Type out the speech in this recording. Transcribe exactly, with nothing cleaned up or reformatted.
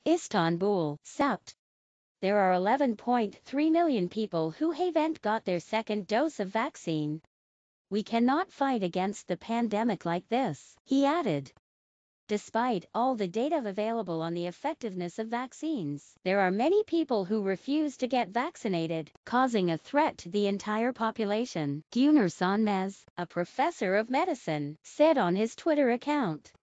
Istanbul, Sept. There are eleven point three million people who haven't got their second dose of vaccine. We cannot fight against the pandemic like this, he added. Despite all the data available on the effectiveness of vaccines, there are many people who refuse to get vaccinated, causing a threat to the entire population, Güner Sönmez, a professor of medicine, said on his Twitter account.